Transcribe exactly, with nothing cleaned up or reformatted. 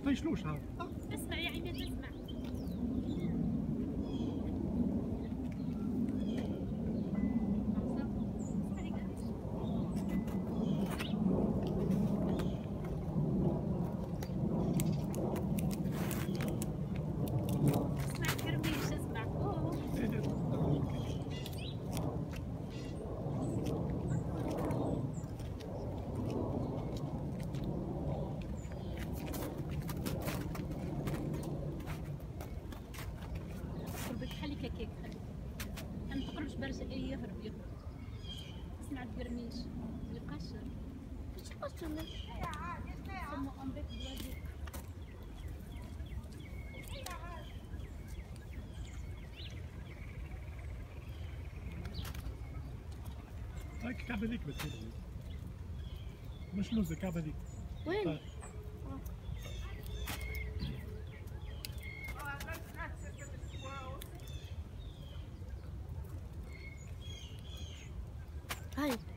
طيشلوش هذا. اسمع يا عماد اسمع. خليك هكاك خليك ما تقربش برشا. اي يهرب يهرب. اسمع القرميش يقشر مش يقشر من ثم امريك بلادي. هاك الكعبة ذيك بس مش لوز الكعبة ذيك. وين؟ هاي